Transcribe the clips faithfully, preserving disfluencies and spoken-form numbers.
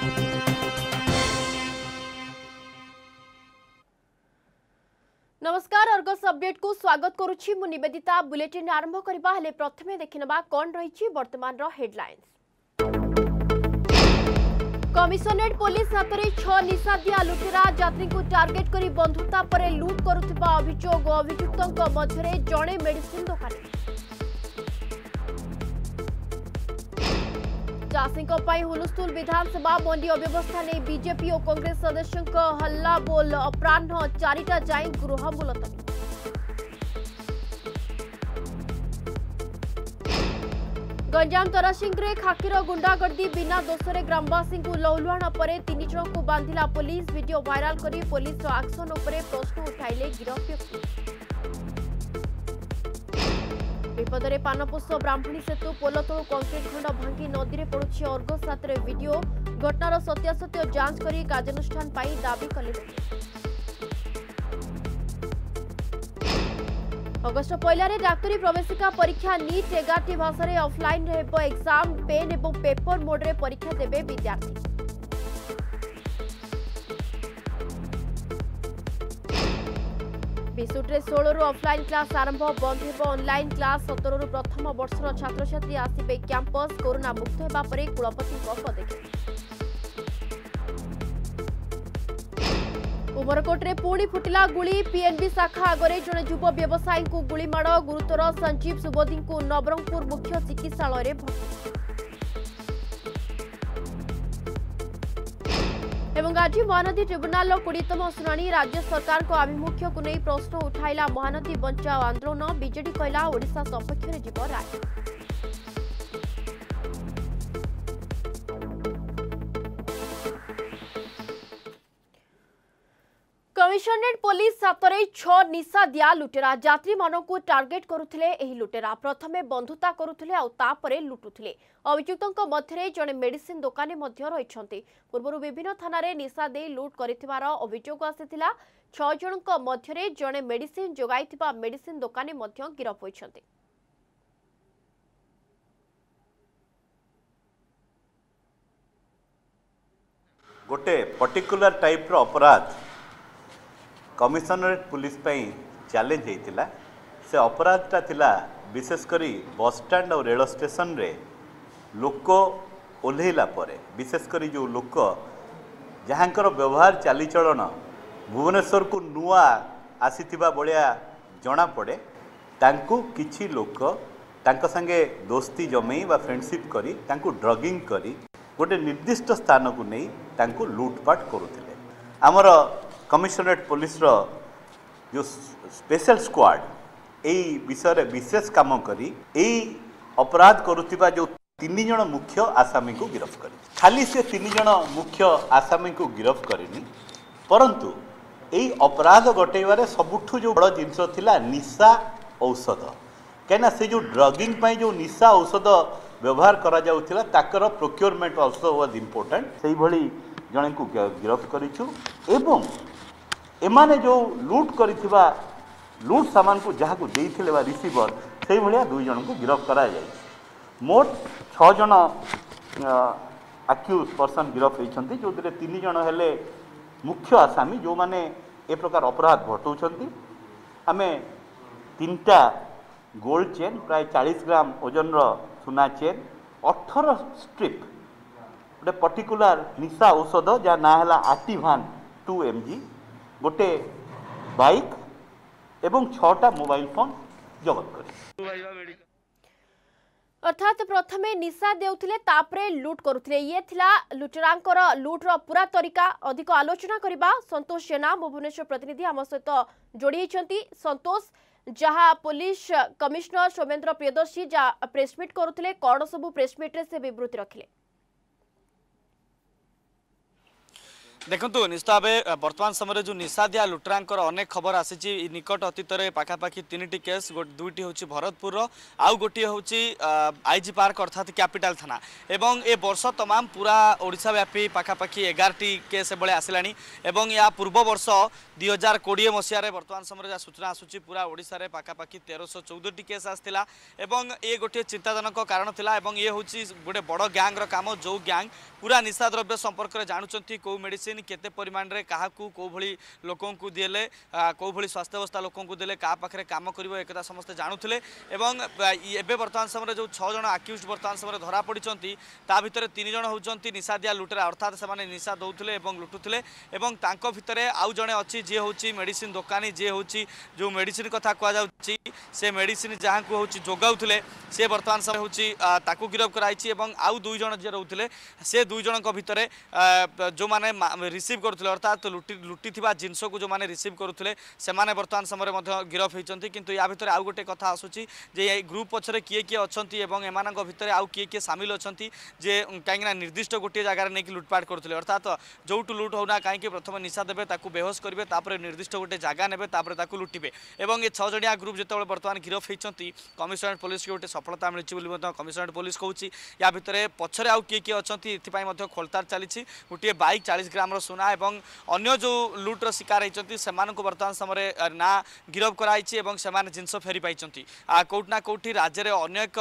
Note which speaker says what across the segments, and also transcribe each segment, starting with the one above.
Speaker 1: नमस्कार Argus update को स्वागत करुछि मु निवेदिता। बुलेटिन आरंभ करबा हेले प्रथमे देखिनबा कोन रहिछि वर्तमान रो हेडलाइंस। कमिशनरेट पुलिस हातरे छह निशादिया लुटेरा यात्री को टार्गेट करी बंधुता परे लूट करुथिबा अभियोग। अभियुक्तक मध्यरे जणे मेडिसिन दुकानी। चाषी हुलस्थुल विधानसभा मंडी अव्यवस्था नहीं बीजेपी और कांग्रेस सदस्यों हल्ला बोल। अपराह्न चारिटा जाए गृह मुलतवी। गंजाम तरासिंगे खाकीर गुंडागर्दी बिना दोषरे ग्रामवासी को लौलुहाण पर तीन जन को बांधिला पुलिस। वीडियो वायरल करी पुलिस एक्शन उपरे प्रश्न उठाइले गिरफ व्यक्ति। विपदरे पानपोष ब्राह्मणी सेतु पोल तलु कंक्रीट खंड भांगी नदी में पड़ुछि अर्गस हाथ वीडियो। घटनार सत्यासत्य जांच करी कार्यानुष्ठान पाई दाबी कले। अगस्ट पहलारे डाक्तरी प्रवेशिका परीक्षा नीट एगारटी भाषा ऑफलाइन एग्जाम पेन और पेपर मोड रे परीक्षा देबे विद्यार्थी। विशुट्रे षोलु ऑफलाइन क्लास आरंभ बंद हो ऑनलाइन क्लास। सतर रु प्रथम वर्षर छात्र छात्री आसबे कैंपस। कोरोना मुक्त होगा पर कुलपति पदक्षेप। उमरकोटे पुणी फुटिला गुली। पीएनबी शाखा आगे जड़े युव व्यवसायी को गुलीमाड़। गुरुतर संजीव सुबोधी को नवरंगपुर मुख्य चिकित्सालय भर्ती। एवं आज महानदी ट्रिब्यूनाल कोड़ीतम शुणाणी। राज्य सरकार को आभिमुख्य को नहीं प्रश्न उठाइला महानदी बंचाओ आंदोलन। बीजेडी कहला ओडिशा सपक्ष जीव राय। कमिशनरेट पुलिस हातरे छह निशा दिया लुटेरा यात्री मानक को टार्गेट करुथिले। एही लुटेरा प्रथमे बंधुता करुथिले आ तापरे लुटुथिले। अभियुक्तक मध्यरे जणे मेडिसिन दुकानी मध्य रहिछन्ति। पूर्वरु विभिन्न थाना रे निशा दे लूट करिथिबार अभियोग आसिथिला। छह जनक मध्यरे जणे मेडिसिन जोगाइथिबा मेडिसिन दुकानी मध्य गिरफ होइछन्ति।
Speaker 2: गोटे पर्टिकुलर टाइप रो अपराध कमिशनरेट पुलिस चैलेंज होता। से अपराधटा थिला विशेष करी बस स्टैंड और रेल स्टेशन रे लोक ओल्हेला परे विशेष करी जो लोक जहाँकर व्यवहार चालीचलन भुवनेश्वर को नुआ आसीथिबा बलिया जना पड़े तांकु किछि लोक तांको संगे दोस्ती जमई बा फ्रेंडशिप करी तांकु ड्रगिंग करी गोटे निर्दिष्ट स्थान को नहीं तांकु लूटपाट करुथिले। आमर कमिशनरेट पुलिस रो जो स्पेशल स्क्वाड यही विषय रे विशेष काम करी यही अपराध करुथिबा जो तीन जन मुख्य आसामी को गिरफ्त करी। खाली से तीन जन मुख्य आसामी को गिरफ्त करनी परंतु यही अपराध घटेबारे सबुठु जो बड़ जिनस थिला निशा औषध। कहीं से जो ड्रगिंग पाई जो निशा औषध व्यवहार करा जाउथिला ताकर प्रोक्योरमेंट आल्सो वाज इंपोर्टेंट। सेही भली जणे को गिरफ्त करिछु एवं एमाने जो लूट करिथिबा लूट सामान को जहाँ को देइथिले बा रिसीवर से भलिया दुई जन को गिरफ्त करा जाय। मोट छह जन अक्यूज पर्सन गिरफ्त होइछन्ति जो दिले तीन जन हेले मुख्य आसामी जो माने ए प्रकार अपराध घटौछन्ति। आमे तीनटा गोल्ड चेन प्राय चालीस ग्राम ओजन रो सुना चेन अठारह स्ट्रिप गोटे पर्टिकुलर निशा औषध जहाँ ना है आर्टिभान टू एम जी गोटे बाइक एवं छटा मोबाइल फोन जबत कर।
Speaker 1: अर्थात प्रथमे निशा देउथिले तापरे लूट करुथिले। ये थिला लुटेरांकर लूटर पूरा तरीका। अधिक आलोचना करिबा संतोष जेना भुवनेश्वर प्रतिनिधि आम सहित जोड़ी छंती। संतोष जहाँ पुलिस कमिश्नर सौमेन्द्र प्रियदर्शी जहाँ प्रेसमिट करुथिले कौन सबु प्रेसमिट रे से विवृत्ति रखिले?
Speaker 3: देखु निश्चित भाव बर्तमान समय जो निशादिया लुटरांकर अनेक खबर आसी निकट अतीत में पाखापाखि तीन टी केस दुईटी हूँ भरतपुर आउ गोटे हूँ आईजी पार्क अर्थात कैपिटल थाना एवं ए वर्ष तमाम पूरा ओडिशा व्यापी पाखापाखि एगार टी केस एभले आसला या पूर्व वर्ष दुई हजार कोड़े मसीह बर्तमान समय जहाँ सूचना आसूँ पूरा ओडिशा रे पाखापाखि तेरश चौदह टी केस आसला ये गोटे चिंताजनक कारण थिला एवं ये हूँ गोटे बड़ गैंग्र काम जो गैंग पूरा निशा द्रव्य संपर्क में जानुंट कौ मेडिसिन केते परिमाण रे कहा कौ भली लोकों को देले कौ भली स्वास्थ्य अवस्था लोकों को देले का पाखरे काम करिवो एकदा समस्त जानुथिले एवं एबे वर्तमान समय जो छह जन अक्यूज्ड वर्तमान समय धरा पड़िचंती ता भितरे तीन जन होउचंती निशादिया लुटेरा अर्थात से माने निशा दउथिले एवं लुटुथिले एवं तांको भितरे आउ जने अछि जे होउची मेडिसिन दुकानी जे होउची जो मेडिसिन कथा कुआ जाउची से मेडिसिन जहां को होउची जोगाउथिले से वर्तमान समय होउची ताकू गिरफ कराइछि एवं आउ दुई जन जे रहउथिले से दुई जन को भितरे जो माने रिसीव करुले अर्थात लुटी लुटी जिनस को जो मैंने रिसीव करुले से वर्तमान समय गिरफ होती किंतु या भितर आउ गोटे कथा आसूची जे ये ग्रुप पछरे किए किए अच्छी एवं एमान भितर आउ किए किए सामिल अच्छा जे कहीं निर्दिष्ट गोटे जगार नहीं लुटपाट करुले अर्थात जोटू लुट होना कहीं प्रथम निशा देवे बेहस करेंगे निर्दिष्ट गोटे जगह ने लुटे और ये छजणिया ग्रुप जो बर्तमान गिरफ होती कमिशनरेट पुलिस की गोटे सफलता मिली कमिशनरेट पुलिस कहूँ या भितर पछरे आउ किए किए अच्छा ये खोलतार चली गोटे बाइक चालीस ग्राम सुना एवं अन्य जो लुट्र शिकार होती से बर्तमान समय ना गिरफ कराई जिनस फेरी पाई कौटना कौटी राज्य में अनेक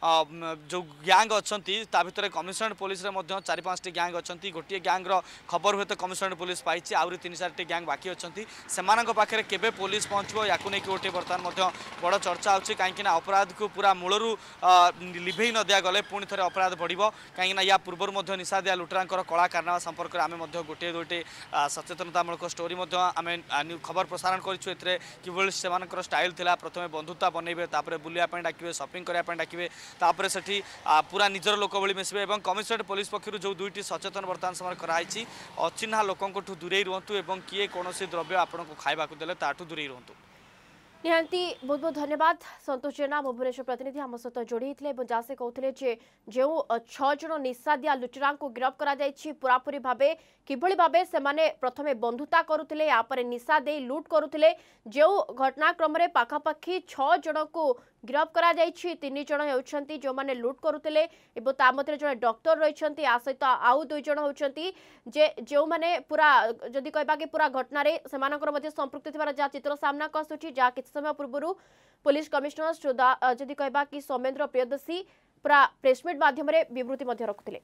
Speaker 3: जो गैंग अच्छा भितर कमिशनरेट पुलिस रे चार पाँच गैंग अच्छा गोटे गैंग्र खबर हुए तो कमिशनरेट पुलिस पाई आहरी तीन चार गैंग बाकी अच्छा से पाखे केबे पुलिस पहुँचो या गोटे बर्तमान बड़ चर्चा होची कहीं अपराध को पूरा मूलरू लिभे न दिया गले पुणी थे अपराध बढ़ कहीं या पूर्व निशादिया लुटेरांकर कला कारनामा संपर्क में आम गोटे गोटे सचेतनतामूलक स्टोरी आम खबर प्रसारण करें कि से स्टाइल थिला प्रथम बंधुता बनइबे तापर बुलिया डाकिबे शॉपिंग करने डाकिबे तापर सेठी पूरा निजर लोक भली मिसबे एवं कमिशनरेट पुलिस पक्षर जो दुईटी सचेतन बर्तमान समय कराई अचिन्हा लोकों दूरे रुहतु एवं किए कौन द्रव्य आपन को खाइबा देले ताठू दूरे रुहतु
Speaker 1: निहांती बहुत बहुत धन्यवाद संतोष जेना भुवनेश्वर प्रतिनिधि आम सहित जोड़ी जहाँ से कहते जो छह जन निशादिया लुटेरा को गिरफ्त कर पूरापूरी भाव किभली भाव से प्रथम बंधुता करुले यापर निशा दे लुट करुले जो घटनाक्रम पाखापाखि छह जन को गिरफ्त कर तीन जन होती जो मैंने लुट करुले जड़े डॉक्टर रही आ सहित आउ दुई जन होती जे जो मैंने पूरा जदि कहबा कि पूरा घटना से संपृक्ति जहाँ चित्र सामना को आसूँ जहाँ किसी समय पूर्व पुलिस कमिशनर जदि कहबा कि सौमेन्द्र प्रियदर्शी पूरा प्रेसमिट माध्यम विवृत्ति रखुले।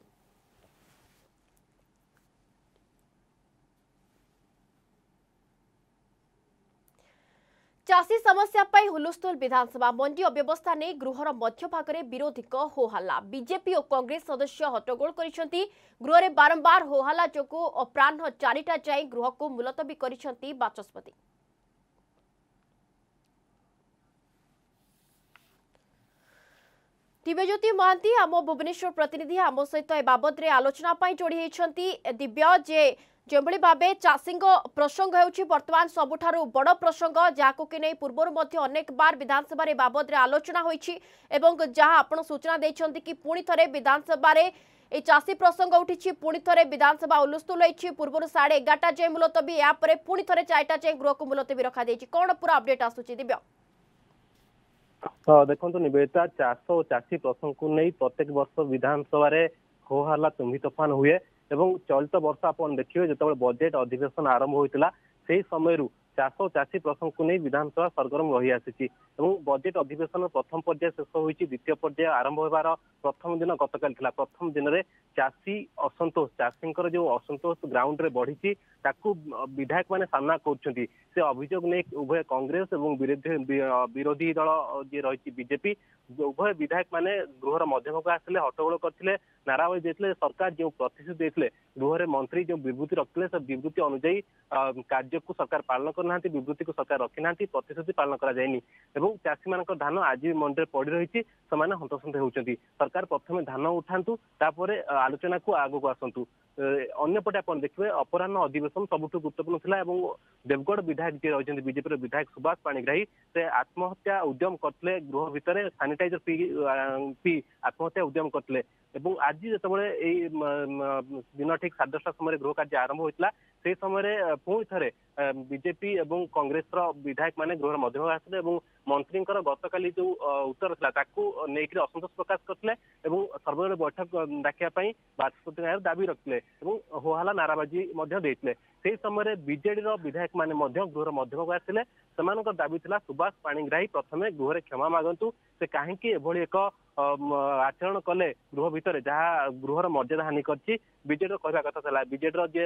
Speaker 1: चाषी समस्या पाई हुलुस्थुल विधानसभा मंडी अव्यवस्था ने गृहर मध्यभाग में विरोधी होहल्ला बीजेपी और कांग्रेस सदस्य हट्टगोल करिसेंती गृह में बारंबार होहल्ला जोगु अपराह्न चारिटा जाए गृह को मुलतवी करिसेंती बाचस्पति। दिव्यज्योति महांती आम भुवनेश्वर प्रतिनिधि आम सहित ए बाबद आलोचना जोड़ी होती दिव्य जे जो भाव चाषी प्रसंग हो बर्तमान सबुठारु बड़ प्रसंग जहाँ कि नहीं पूर्व अनेक बार विधानसभा बाबद आलोचना होती जहाँ आपण सूचना देते कि पुणी थे विधानसभा ए चाषी प्रसंग उठी पुणी थे विधानसभा उलुस्थुल होती पूर्व साढ़े एगारटा जाए मुलतवी यापर पुणी थे चारिटा जाए गृह को मुलतवी रखा कौन पूरा अपडेट आसूची दिव्य।
Speaker 4: हाँ देखो निवेदिता चाष और चाषी प्रसंग को नहीं प्रत्येक वर्ष विधानसभा हो हल्ला तुम्भी तोफान हुए एवं चलित वर्ष आप देखिए जो बजेट अधिवेशन आरंभ होता से समय चाष और चाषी प्रसंग को नहीं विधानसभा सरगरम रही आसी बजेट अधिवेशन प्रथम पर्याय शेष होती द्वितीय पर्याय आरंभ होबार प्रथम दिन गतकाल था प्रथम दिन में चाषी असंतोष चाषी जो असंतोष ग्राउंड रे बढ़ी ताकू विधायक मैंने सामना कर अभियोग नहीं उभय कांग्रेस और विरोधी दल जी रही बीजेपी उभय विधायक मैंने गृहर मध्यभाग आसते हट्टगोल करते नाराबाजी देते सरकार जो प्रतिश्रुति देते गृह मंत्री जो विवृत्ति रखते से विवृत्ति अनुजाई कार्य को सरकार पालन करना विवृत्ति को सरकार रखी ना प्रतिश्रुति पालन कराएनि ଏବଂ ଚାଷୀ ମାନଙ୍କର ଧାନ ଆଜି ମଣ୍ଡିରେ ପଡି ରହିଛି ସେମାନେ ହନ୍ତସନ୍ତ ହେଉଛନ୍ତି। ସରକାର ପ୍ରଥମେ ଧାନ ଉଠାନ୍ତୁ ତାପରେ ଆଲୋଚନା को आगू आसतु। अन्यपटे आप देखिए अपराह्न अधिवेशन सबुठ गुरुत्वपूर्ण था और देवगढ़ विधायक जी रही बीजेपी विधायक सुभाष पाणिग्राही से आत्महत्या उद्यम करते गृह भितर सानिटाइजर पी पी आत्महत्या उद्यम करते आज जो दिन ठीक साढ़े दसटा समय गृह कार्य आरंभ होता से समय पुणी थे बीजेपी और कांग्रेस विधायक मैंने गृह मध्यभाग आसते मंत्री गतकाली जो उत्तर था नहीं असंतोष प्रकाश करते सर्वदलीय बैठक डाकिया बाचस्पति दाबी रखते होहल्ला नाराबाजी से समय बीजेडी विधायक मैंने गृह मध्यभाग आसते से दाबी था सुभाष पाणिग्राही प्रथम गृह क्षमा मागंतु से कहीं एक आचरण कले गृह भितर जहाँ गृहर मर्यादा हानि करछि बीजेडी कहवा कथा था बीजेडी जे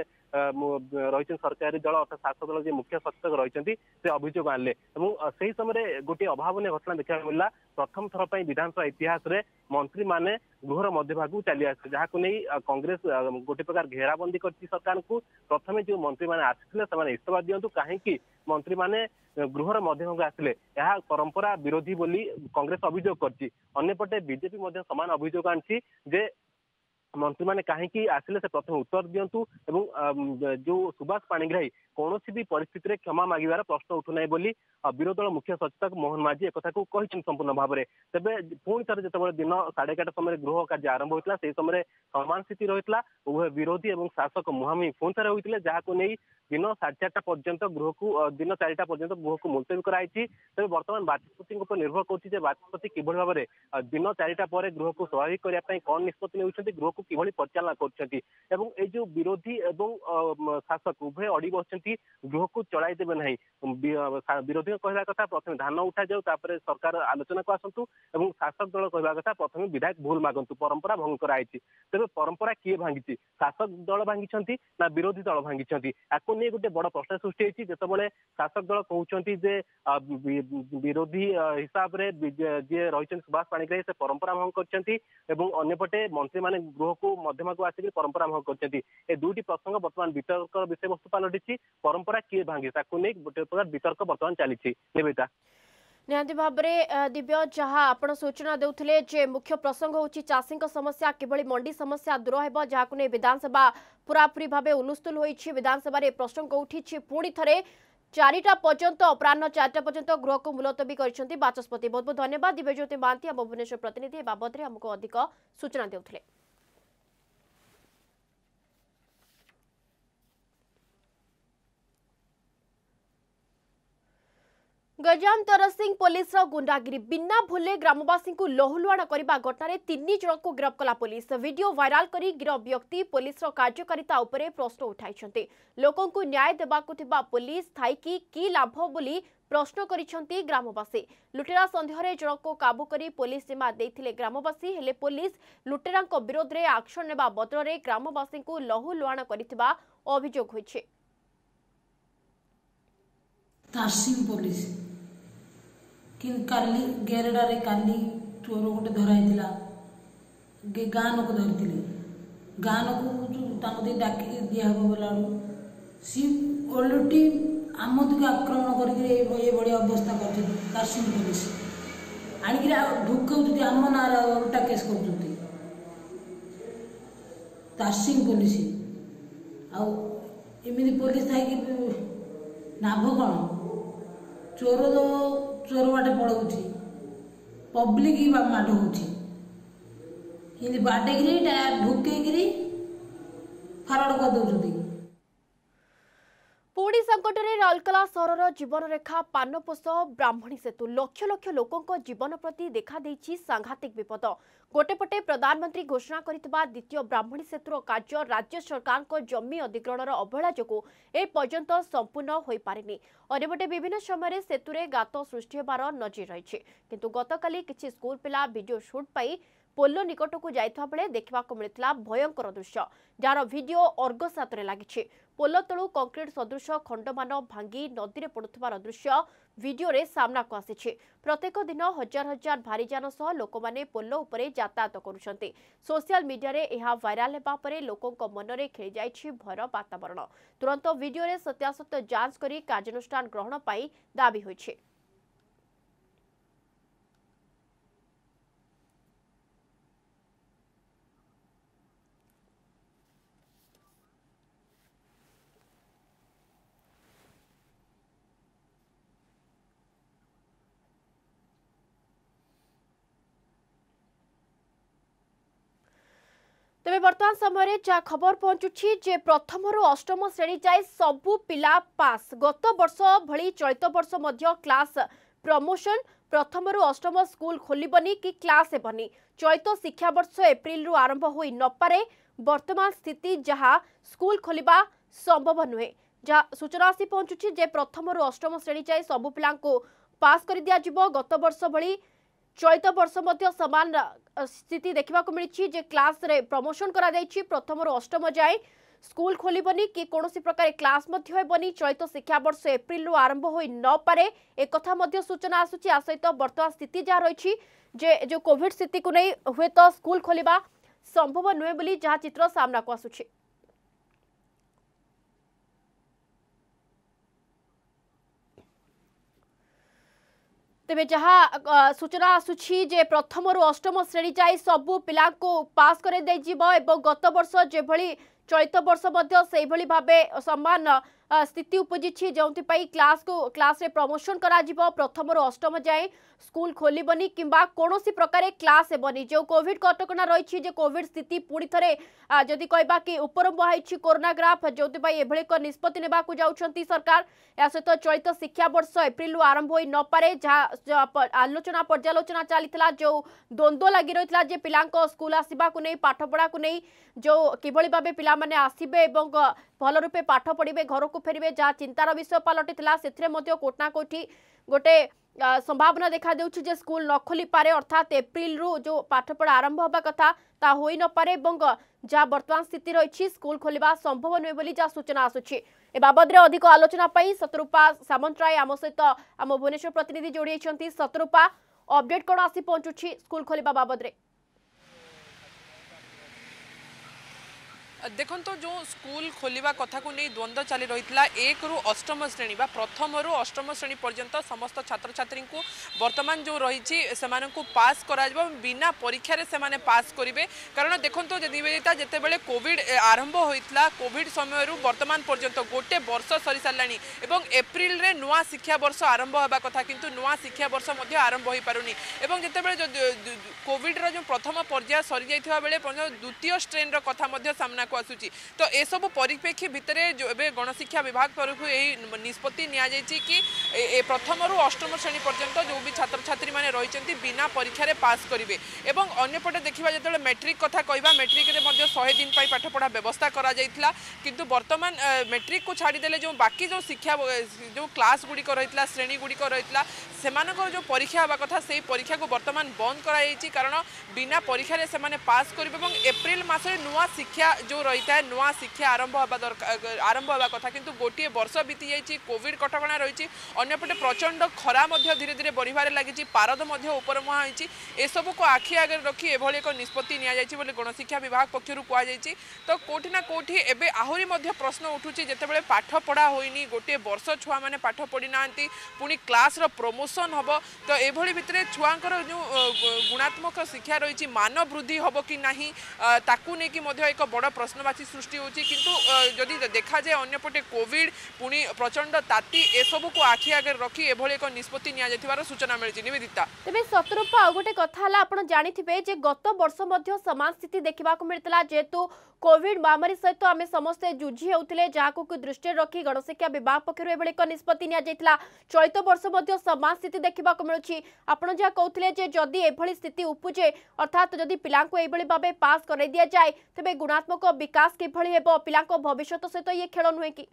Speaker 4: रही सरकारी दल अर्थात शासक दल मुख्य सचेतक रही से अभियोग आनले से समय गोटे अभावन घटना देखा मिलला प्रथम थर पर विधानसभा इतिहास रे मंत्री माने गृहर मध्यभाग चली आसे जहाँ को नहीं कांग्रेस गोटे प्रकार घेराबंदी करछि सरकार को प्रथम जो मंत्री माने आसिथिले से इस्तीफा दियंतु कहीं मंत्री माने गृहर मध्यभाग आसिले यह परंपरा विरोधी बोली कांग्रेस अभियोग करछि। अन्यपटे बीजेपी मध्य समान अभियोग आनछि जे मंत्री माने कहीं आसिले से प्रथम उत्तर दियंतु एवं जो सुभाष पाणिग्राही कौन भी परिस्थिति रे क्षमा मागिबार प्रश्न उठुना बोली विरोधी दल मुख्य सचेतक मोहन माझी एक कही संपूर्ण भाव में तेरे पुणी थे जो दिन साढ़े एगारटा समय गृह कार्य आरंभ होता से समय समान स्थिति रही उभय विरोधी और शासक मुहांमुही पुणी थे होते जहाँ को नहीं दिन साढ़े चार्टा पर्यंत गृह को दिन चारिटा पर्यंत गृह को मुलतवी कराई तेज बर्तमान बाचस्पति निर्भर कर बाचस्पति किभली भाव में दिन चारिटा पर गृह को स्वाभाविक करने कौन निष्पत्ति नेउछन्ति गृह को किभली परिचालना कर जो विरोधी और शासक उभय अड़ी बस गृह को चलाई देवे ना विरोधी कहवा कथा प्रथम धान उठा जाऊ सरकार आलोचना को आसतु और शासक दल कहवा कथा प्रथम विधायक भूल मागंतु परंपरा भंग कराई तेज परंपरा किए भांगी शासक दल भांगी ना विरोधी दल भांगी आपको नहीं गोटे बड़ प्रश्न सृष्टि होती जितेबाला शासक दल कहते जे विरोधी हिसाब से जी रही सुभाष पाणिग्राही से परंपरा भंग करपटे मंत्री मैंने गृह को मध्यम को आसिक परंपरा भंग कर दुईटी प्रसंग बर्तमान वितर्क विषय वस्तु पलटि परंपरा किए भांगी नहीं गोटे प्रकार वितर्क बर्तमान चली निवेदिता
Speaker 1: निहांती भाबरे दिव्य जहाँ आपण सूचना देउथिले जे मुख्य प्रसंग होची चाषी समस्या किभली मंडी समस्या दूर हेबो जहाकु नै विधानसभा पूरापूरी भाबे उनुस्तुल होईछि विधानसभा रे प्रसंग उठिछि पुणी थरे चारिटा पर्यंत अपराह्न चारिटा पर्यंत गृह को मुलतवी करिसेंति बाचस्पति। बहुत बहुत धन्यवाद दिव्यज्योति महांती हम भुवनेश्वर प्रतिनिधि बाबद रे हमको अधिक सूचना देउथिले। गंजाम तरसिंह पुलिस गुंडागिरी बिना भूले ग्रामवासी को लहुलुहाण करने घटना तीन जन को गिरफ्त कला पुलिस वीडियो वायरल करी गिरफ व्यक्ति पुलिस कार्यकारिता उपरे प्रश्न उठाई लोकों को न्याय देबाकु थिबा पुलिस थाई की की लाभ बोली प्रश्न करिसेंति ग्रामवासी लुटेरा संदेह जन को काबू करी पुलिस जिम्मा देथिले ग्रामवासी हेले पुलिस लुटेरा विरोध में एक्शन नेबा बदल में ग्रामवासी को लहुलुहाण करिथिबा अभियोग होइछे।
Speaker 5: तरसिंह पुलिस काली गेरेडारे काली चोर गोटे धराइला गाँ लोक धरते गाँ लोक डाक दिहब बोला सी ओलटी आमद को आक्रमण कर अवस्था कर तरसिंह पुलिस आणिक ढुक आम ना उल्टा केस कर तरसिंह पुलिस आमती पुलिस थी लाभ कौन चोर तो चोर बाटे पड़ाऊँ पब्लिक ही माड़ हो बाटेक ढुकई फराड़ करदे।
Speaker 1: पुणी संकट में राउरकेला सहर जीवन रेखा पानपोष ब्राह्मणी सेतु लक्ष लक्ष लोकों जीवन प्रति देखा देइछि सांघातिक विपद गोटेपटे प्रधानमंत्री घोषणा करितबा द्वितीय ब्राह्मणी सेतुर कार्य राज्य सरकार को जमी अधिग्रहणर अवहेला जोगु ए पर्यंत संपूर्ण होई पारिनी अन्यपटे विभिन्न समय सेतुरे गात सृष्टि होबार नजर रही किंतु गतकाली किछि स्कूल पिला वीडियो शूट पाई पोलो निकट को जाइथा बेले देखा मिलता भयंकर दृश्य जार वीडियो अर्गस हाथ में लगी पोल तलू कंक्रीट सदृश खंडमान भांगी नदी में पड़ुथिबार दृश्य वीडियो रे सामना को आसी प्रत्येक दिन हजार हजार भारीजान सह लोक माने पोल उपरे यातायात करुछन्ति सोशल मीडिया रे एहा वायरल हेबा परे लोकंक मन रे खेली जाइछि भयर वातावरण तुरंत वीडियो रे सत्यासत्य जांच करी कार्यानुष्ठान ग्रहण पाई दाबी होइछि। तेज बर्तमान समय जहाँ खबर पहुंचुछि जे प्रथम रु अष्टम श्रेणी जाए सबु पिला पास गत वर्ष भली चलित वर्ष मध्य क्लास प्रमोशन प्रथम रु अष्टम स्कूल खोलबनी कि क्लास हेबनी चलित शिक्षा वर्ष एप्रिल रु आरंभ होई नपारे वर्तमान स्थिति जहाँ स्कूल खोलिबा संभव नुहे जहाँ सूचना आसी पहुंचुछि जे प्रथम रु अष्टम श्रेणी जाए सबु पिलांको पास कर दिया जिवो गत वर्ष भली चलित वर्ष मध्य समान स्थिति देखा मिली जे क्लास रे प्रमोशन करा जायछि प्रथम रु अष्टम जाए स्कूल खोलबनी कि कौन प्रकार क्लास बनी चलित शिक्षा वर्ष एप्रिल रु आरंभ होई न पारे एक कथा मध्य सूचना आसुछि आ सहित वर्तमान स्थिति जहाँ रही जे जो कोविड स्थिति को नहीं हुए तो स्कूल खोलिबा संभव नुहे बोली जहाँ चित्र सामना को आसुछि। तेबे जहाँ सूचना आसुछि जे प्रथम रु अष्टम श्रेणी जाए सबु पिला को पास करे दे जिवो एवं गत वर्ष जेभली चलित वर्ष मध्य सेही भली भाबे समान स्थिति उपजिछि जोंथिपाई क्लास को क्लास रे प्रमोशन करा जिवो प्रथम रु अष्टम जाए स्कूल खोलबनी किंबा कोनोसी प्रकार क्लास हेबनी जो कोविड कटकणा रही जे कोविड स्थिति पुणी थरे जदि कहबा कि ऊपर बहाई कोरोना ग्राफ जोंथिपाई एभली एक निष्पत्ति नेबाकू जाउछंती सरकार या सहित चलित शिक्षा वर्ष एप्रिल आरंभ होई न पारे जहाँ आलोचना पर्यालोचना चलीथिला जो द्वंद्व लगी रही जे पिलांको स्कूल आसीबा को नहीं पाठ पढ़ा को नहीं जो किभली भाबे पिला माने आसीबे एवं भल रूपे पाठ पढ़िबे घर को फेरिबे जहाँ चिंतार विषय पलटिथिला सेथिरे मध्य कोटना कोठी गोटे संभावना देखा देउछि जे स्कूल न खोली पारे अर्थात एप्रिल रु जो पाठपढ़ा आरंभ होबा कथा ता होई न पारे एवं जहाँ वर्तमान स्थिति रही स्कूल खोलिबा संभव नुहे बोली जहाँ सूचना आसुछि ए बाबद रे अधिक आलोचना पाई शतरूपा सामंतराय आम सहित आम भुवनेश्वर प्रतिनिधि जोड़ी शतरूपा अपडेट कौन आसी पहुंचुछि स्कूल खोलिबा बाबद रे
Speaker 6: देखो तो जो स्कूल खोलिबा कथा को नहीं द्वंद्व चली रही एक रु अष्टम श्रेणी बा प्रथम रु अष्टम श्रेणी पर्यंत समस्त छात्र छात्री को वर्तमान जो रही से पास करा बिना परीक्षा रे से पास करेंगे कारण देखो तो निवेदिता जिते बड़े कोविड आरंभ होता कोविड समय वर्तमान पर्यंत गोटे वर्ष सरी सारानी एवं एप्रिल रे नुआ शिक्षा वर्ष आरंभ होगा कथा किंतु नुआ शिक्षा वर्ष मध्य आरंभ हो पारुनी एवं जिते बड़े कोविड रो जो प्रथम पर्याय सरी जाइथिबा बेले द्वितीय स्ट्रेन रो कथा मध्य सामना आसुची तो ए सब परिप्रेक्षी भितर जो ए गणशिक्षा विभाग तरफ यही निष्पत्ति निया जायछि कि ए प्रथम रु अष्टम श्रेणी पर्यंत जो भी छात्र छात्री माने रहिसेंती बिना परीक्षा रे पास करिवे एवं अन्यपटे देखिबा जेतले मैट्रिक कथा कहबा मैट्रिक रे मध्य सौ दिन पाई पाठ पढ़ा व्यवस्था करा जायथिला किंतु वर्तमान मैट्रिक को छाड़ी देले जो बाकी जो शिक्षा जो क्लास गुडी को रहितला श्रेणी गुडी को रहितला सेमानकर जो परीक्षा होबा कथा सेही परीक्षा को वर्तमान बंद करा जायछि कारण बिना परीक्षा रे सेमाने पास करिवे एवं एप्रिल मासरे नुआ शिक्षा जो रही नुआ शिक्षा आरंभ होगा दरकार आरंभ होगा कथा किंतु गोटे वर्ष बीती जाइए कोविड कटकणा रही अंपटे प्रचंड खरा धीरे धीरे बढ़िबार लगी पारद ऊपर मुहां होती एसबू को आखि आगे रखी एभली एक निष्पत्ति नि गणशिक्षा विभाग पक्षर कहुई तो कोठी ना कोठी एबे आहरी प्रश्न उठुची जितेबाला पाठ पढ़ा होइनी गोटे वर्ष छुआ मैंने पाठ पढ़ी ना पुणी क्लास रो प्रमोशन हम तो एभली भितर छुआंकर जो गुणात्मक शिक्षा रही मान वृद्धि हम कि नहीं ताकू नहीं एक बड़ प्रश्नवाची सृष्टि होची किंतु जदि देखा जाए अन्यपटे कोविड पुणी प्रचंड ताती एसबू को आखि आगे रखी एभली एक निष्पत्ति निया जायथिबार सूचना मिली निवेदिता
Speaker 1: तेबे सतरूपा आ गोटे कथा हला आपण जानिथिबे जे गत वर्ष मध्य समान स्थिति देखिबा को मिलतला जेतु कोविड महामारी सहित आमे समस्त जुझी हेउथिले जाको को दृष्टि रखी गणशिक्षा विभाग पक्षरु एभली एक निष्पत्ति निया जायथिला चलित वर्ष मध्य समान स्थिति देखिबा को मिलुछि आपण जा कहउथिले जे जदि एभली स्थिति उपुजे अर्थात जदि पिला को एभली भाबे पास करे दिया जाय तबे गुणात्मक विकास किभली हेबो पिला को भविष्यत सहित ये खेल नुहे कि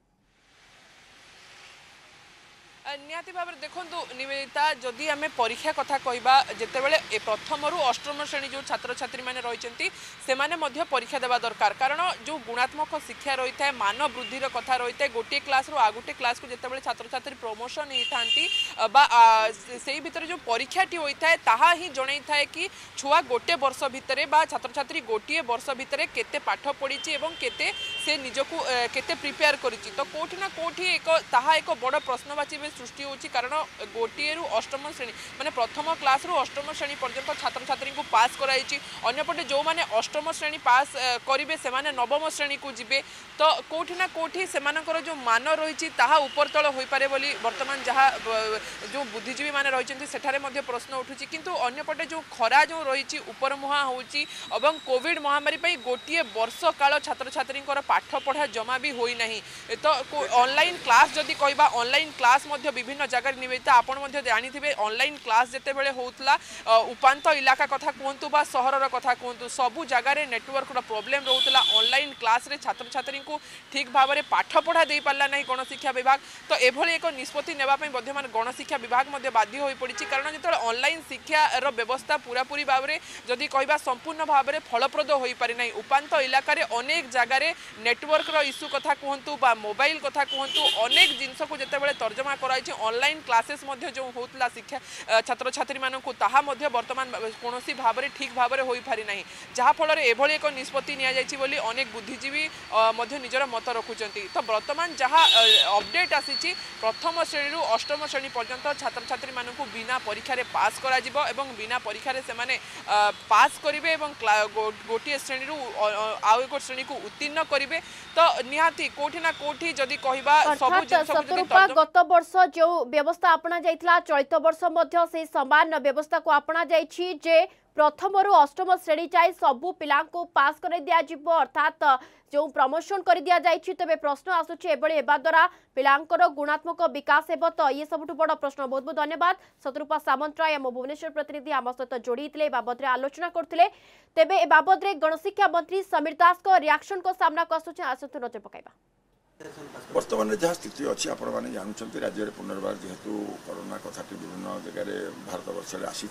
Speaker 6: निहाती भाव देखो निवेदिता जदि आम परीक्षा कथा कहबा जितेबाला प्रथम रु अष्टम श्रेणी जो छात्र छात्री मैंने रही से परीक्षा देवा दरकार कारण जो गुणात्मक शिक्षा रही है मान वृद्धि कथा रही है गोटे क्लास रु आ गोटे क्लास को जितेबाला छात्र छात्री प्रमोशन होता से भीतर जो परीक्षाटी होता है ताहा ही जणई थाए कि छुआ गोटे वर्ष भितर छात्र छात्री गोटे वर्ष भितर केते पाठ पढ़ी केते से निजको केते प्रिपेयर करिछि तो कोठी ना कोठी एक ताहा एक बड़ प्रश्नवाची सृष्टि होची कारण गोटे रु अष्टम श्रेणी माने प्रथम क्लास रु अष्टम श्रेणी पर्यंत छात्र छात्री को पास कराई अन्यपटे जो माने अष्टम श्रेणी पास करेंगे से माने नवम श्रेणी को जिबे तो कोठी ना कोठी सेमानकर जो मान रही ताहा उपरतल हो पारे बोली वर्तमान जहाँ जो बुद्धिजीवी माने रही सेठारे मध्य प्रश्न उठुची किंतु अन्यपटे जो खरा जो रही उपर मुहां होची एवं कोविड महामारी पई गोटे वर्ष काल छात्र छात्री पाठ पढ़ा जमा भी होई नहीं तो ऑनलाइन क्लास जदि कहबा ऑनलाइन क्लास मध्य विभिन्न जगह निवेदित आपण मध्य जानिथिबे ऑनलाइन क्लास जेते बेले होतला उपांत इलाका कथा कहतु बा सहरर कथा कहतु सबु जगार नेटवर्क प्रोब्लेम रोला ऑनलाइन क्लास रे छात्र छात्री को ठीक भाव में पाठ पढ़ा दे पारा नहीं गणशिक्षा विभाग तो एभली एक निष्पत्ति नेबापई बध्यमान गणशिक्षा विभाग मध्य बाध्य हो पड़ी कारण जो ऑनलाइन शिक्षार व्यवस्था पूरा पूरी भाव में जदि कहबा संपूर्ण भाव में फलप्रद हो पारे नहीं उपांत इलाका अनेक जगार नेटवर्क इश्यू कथा कहतु बा मोबाइल कथा कहतु अनेक जिनस को जिते तर्जमा कराई ऑनलाइन क्लासेस जो होता शिक्षा छात्र छात्री मानू ताहा वर्तमान कौन भाव में ठीक भाव में हो पारि ना जहाँफल एभली एक निष्पत्ति नि अनेक बुद्धिजीवी निजर मत रखुंट तो वर्तमान जहाँ अपडेट आसी प्रथम श्रेणी अष्टम श्रेणी पर्यंत छात्र छात्री मानू बिना परीक्षा रे पास करा जिवो एवं बिना परीक्षा रे सेमाने पास करिवे एवं गोटे श्रेणी आउ एक श्रेणी को उत्तीर्ण करिवे तो निहाती कोठी ना कोठी जदि कहबा सब
Speaker 1: शत्रुपा गत वर्ष जो व्यवस्था अपना जाइतला चलित वर्ष मध्य से समान व्यवस्था को अपना जाइछि जे प्रथम रु अष्टम श्रेणी जाए सबू पिला को पास कर दिया जिवो अर्थात जो प्रमोशन कर दिया जाइछि तबे प्रश्न आसुछि एबळे हेबा द्वारा पिलांकर गुणात्मक विकास हेबो तो ये सबुठ बड़ प्रश्न। बहुत बहुत धन्यवाद शत्रुपा सामंतराय आम भुवनेश्वर प्रतिनिधि आम सहित जोड़ी बाबद आलोचना करते तेबे ए बाबद गणशिक्षा मंत्री समीर दास को रिएक्शन को सामना को आसुछि आसतु नजर पकाइबा
Speaker 7: वर्तमान जहाँ स्थिति अच्छी आपण मैंने जानते राज्य में पुनर्बार जेहेतु कोरोना कथाटी विभिन्न जगह भारत वर्ष आसी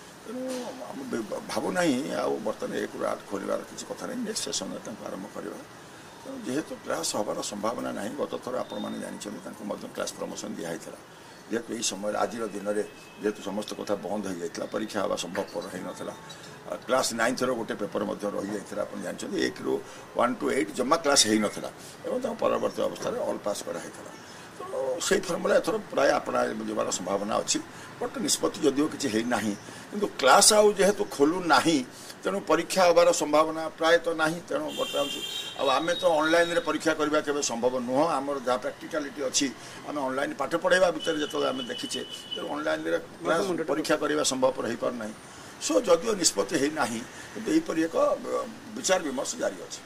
Speaker 7: तेणु भावना बर्तमान एक रात खोलार किसी कथा नहीं नेक्स्ट सेसन आरंभ करवा जेहेतु क्लास हबार संभावना ना गत थर आपण जानते क्लास प्रमोशन दिखाई जेहेतु यही समय आज दिन में जेहेतु समस्त कथा बंद हो जाता परीक्षा हवा संभवपर हो नाला क्लास नाइन्थ रोटे पेपर रही जाता आप जानते एक रु वन टू एट जमा क्लास हो नाला परवर्त अवस्था ऑल पास कराई तो से फर्मुला एथर प्राय अपना जबार संभावना अच्छी बट निष्पत्ति जदिव किसी ना कि क्लास आउ जेहेतु खोलू ना तेणु परीक्षा हबार संभावना प्रायतः ना तेणु बर्तमान आम तो ऑनलाइन रे परीक्षा करवा के संभव नुह आमर जहाँ प्रैक्टिकालिटी अच्छी आम ऑनलाइन पाठ पढ़ाइबा भितर जो आम देखीचे तेणु ऑनलाइन परीक्षा करवा संभवपर हो पार ना सो जदिव निष्पत्ति है ना कि यहीपरि एक विचार विमर्श जारी अच्छी।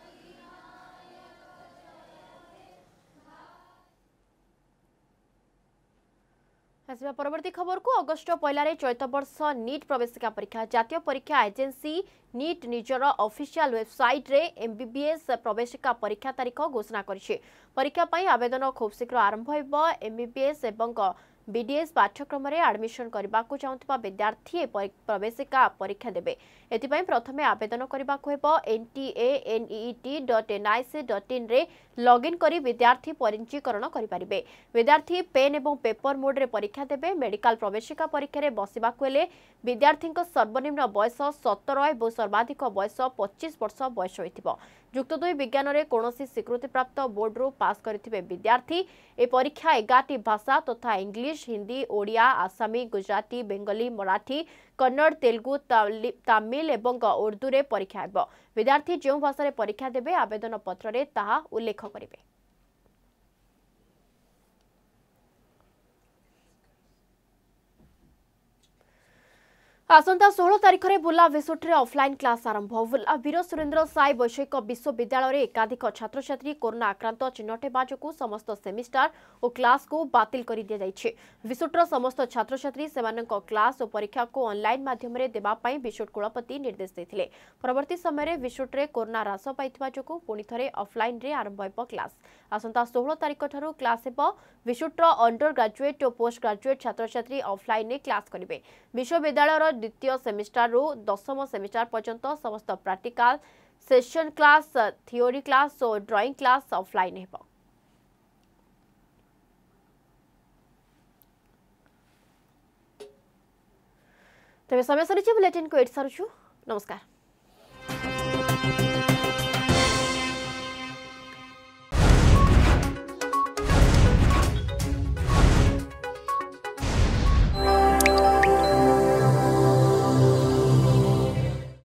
Speaker 1: आसवा परवर्ती खबर को अगस्ट पहला चलित वर्ष नीट प्रवेशिका परीक्षा जातीय परीक्षा एजेंसी नीट निजर ऑफिशियल वेबसाइट रे एमबीबीएस प्रवेशिका परीक्षा तारीख घोषणा करिछि। परीक्षा पई आवेदन खूब शीघ्र आरंभ होइबो। एमबीबीएस एवं बीडीएस पाठ्यक्रम रे एडमिशन करबा को चाहुतबा विद्यार्थी प्रवेशिका परीक्षा देबे। एथिपई प्रथमे आवेदन करबा को हेबो NTANEET dot NIC dot in रे लॉगिन करी विद्यार्थी पंजीकरण करि परिबे। विद्यार्थी पेन एवं पेपर मोड रे परीक्षा देबे। मेडिकल प्रवेशिका परीक्षा रे बसिबा को हेले विद्यार्थी सर्वनिम्न बयस सत्रह एवं सर्वाधिक बयस पच्चीस वर्ष बयस होइथिबो। युक्त दुई विज्ञान रे कोनोसी स्वीकृति प्राप्त बोर्ड रो पास करथिबे विद्यार्थी। ए परीक्षा एगारटी भाषा तथा इंग्लिश हिंदी ओडिया आसामी गुजराती बेंगली मराठी कन्नड़ तेलुगु तमिल एवं उर्दू रे परीक्षा हेबो। विद्यार्थी जो भाषा रे परीक्षा देबे आवेदन पत्र रे ताहा उल्लेख करिवे। आसंता षोह तारीख में बुला विसुट्रे ऑफलाइन क्लास आरंभ। बुला वीर सुरेंद्र साई वैषयिक विश्वविद्यालय एकाधिक छात्र छात्री कोरोना आक्रांत चिन्हट हेबा जोगु समस्त सेमिस्टर और क्लास को बातिल कर दिया जाइछे। विसुट्र समस्त छात्र छात्री सेमानक क्लास और परीक्षा को ऑनलाइन माध्यम रे देबा पई विसुट कुलपति निर्देश देथिले। परवर्ती समय रे विसुट्रे कोरोना ह्रास पाइथिबा जोगु पुणी थरे ऑफलाइन रे आरंभ हेबो क्लास। आसंता षोह तारीख ठारू क्लास हेबो। विसुट्र अंडर ग्रेजुएट और पोस्ट ग्रेजुएट छात्र छात्री ऑफलाइन रे क्लास करिवे। विश्वविद्यालय द्वितीय सेमिस्टर रु दशम सेमिस्टर पर्यंत समस्त practical session class theory class और ड्राइंग क्लास ऑफलाइन हेबो। तेबे समय सरिछि बुलेटिन को एट सारुछु। नमस्कार।